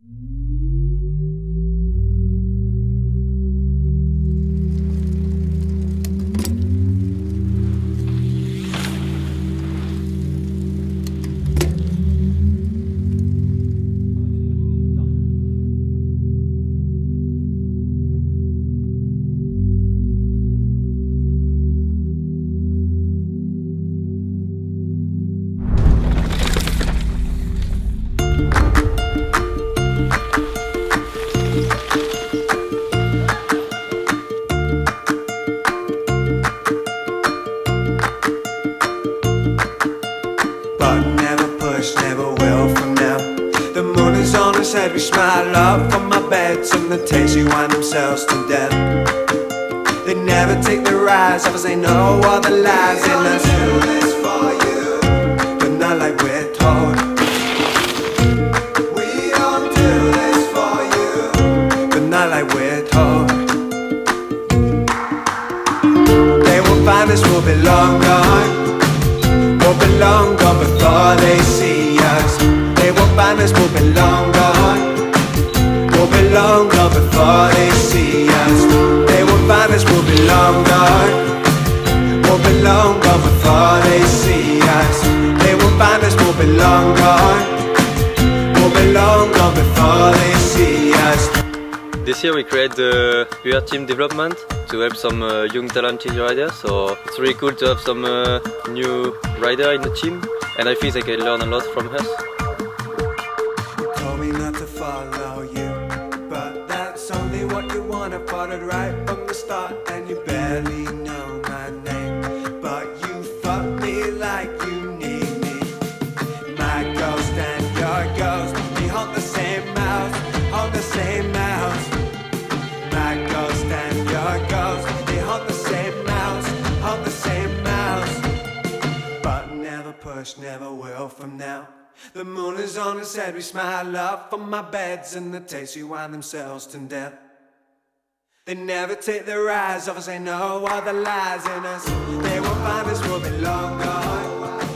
Never will from now. The moon is on his head, we smile up from our beds, and the tasty wine themselves to death. They never take the rise of us, they know all the lies in us. We all do this for you, but not like we're told. We all do this for you, but not like we're told. They will find us, we'll be long gone. We'll be long gone before they see us. They won't find us, we'll be long gone. We'll be long gone before they see us. They won't find us, we'll be long gone. We'll be long gone before they see us. They won't find us, we'll be long gone. We'll be long gone before they see us. This year we create the UR team development to help some young talented riders, so it's really cool to have some new rider in the team, and I think they can learn a lot from us. You told me not to follow you, but that's only what you want. I followed right from the start, and you barely know my name, but you fuck me like you need me. My ghost and your ghost, we haunt the same mouse, haunt the same mouse. My ghost and your ghost, they haunt the same mouse, haunt the same mouse. But never push, never will from now. The moon is on its head, we smile up from our beds, and the tasty wine themselves to death. They never take their eyes off us, they know all the lies in us. They won't find us, we'll be long gone.